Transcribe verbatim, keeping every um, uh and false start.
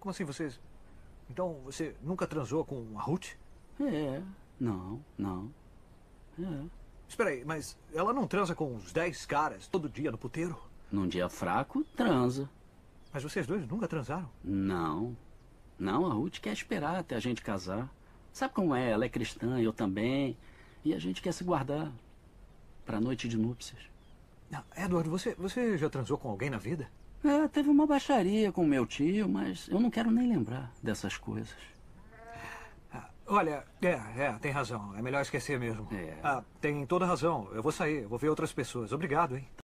Como assim vocês... Então você nunca transou com a Ruth? É, não, não. É. Espera aí, mas ela não transa com uns dez caras todo dia no puteiro? Num dia fraco, transa. Mas vocês dois nunca transaram? Não. Não, a Ruth quer esperar até a gente casar. Sabe como é? Ela é cristã, eu também. E a gente quer se guardar pra noite de núpcias. Não, Edward, você, você já transou com alguém na vida? É, teve uma baixaria com meu tio, mas eu não quero nem lembrar dessas coisas. Ah, olha, é, é, tem razão. É melhor esquecer mesmo. É. Ah, tem toda razão. Eu vou sair, eu vou ver outras pessoas. Obrigado, hein?